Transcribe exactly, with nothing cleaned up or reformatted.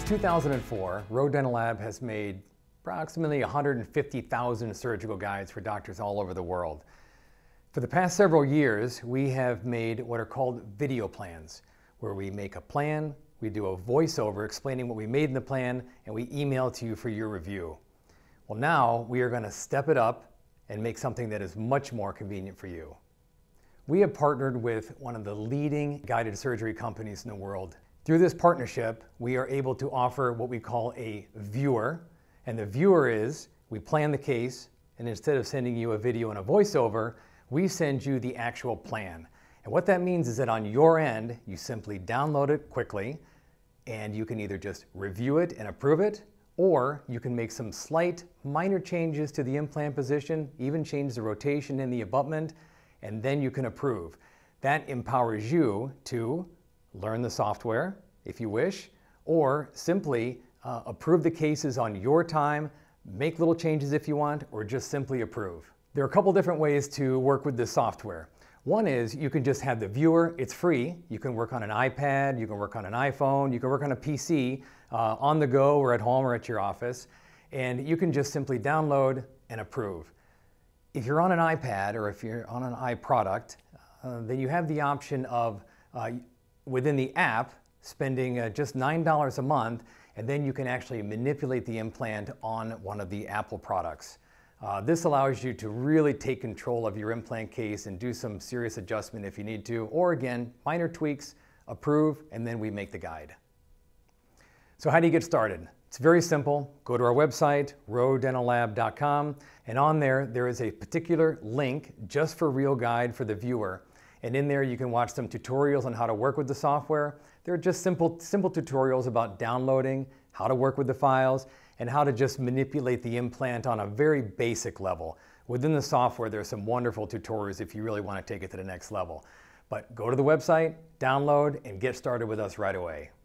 two thousand four, RealGUIDE Dental Lab has made approximately one hundred fifty thousand surgical guides for doctors all over the world. For the past several years, we have made what are called video plans, where we make a plan, we do a voiceover explaining what we made in the plan, and we email to you for your review. Well, now we are going to step it up and make something that is much more convenient for you. We have partnered with one of the leading guided surgery companies in the world. Through this partnership, we are able to offer what we call a viewer. And the viewer is, we plan the case, and instead of sending you a video and a voiceover, we send you the actual plan. And what that means is that on your end, you simply download it quickly, and you can either just review it and approve it, or you can make some slight minor changes to the implant position, even change the rotation in the abutment, and then you can approve. That empowers you to learn the software, if you wish, or simply uh, approve the cases on your time, make little changes if you want, or just simply approve. There are a couple different ways to work with this software. One is you can just have the viewer, it's free. You can work on an iPad, you can work on an iPhone, you can work on a P C, uh, on the go or at home or at your office, and you can just simply download and approve. If you're on an iPad or if you're on an iProduct, uh, then you have the option of, uh, within the app, spending uh, just nine dollars a month, and then you can actually manipulate the implant on one of the Apple products. Uh, this allows you to really take control of your implant case and do some serious adjustment if you need to, or again, minor tweaks, approve, and then we make the guide. So how do you get started? It's very simple. Go to our website, real dental lab dot com, and on there, there is a particular link just for RealGUIDE for the viewer. And in there, you can watch some tutorials on how to work with the software. They're just simple, simple tutorials about downloading, how to work with the files, and how to just manipulate the implant on a very basic level. Within the software, there's some wonderful tutorials if you really want to take it to the next level. But go to the website, download, and get started with us right away.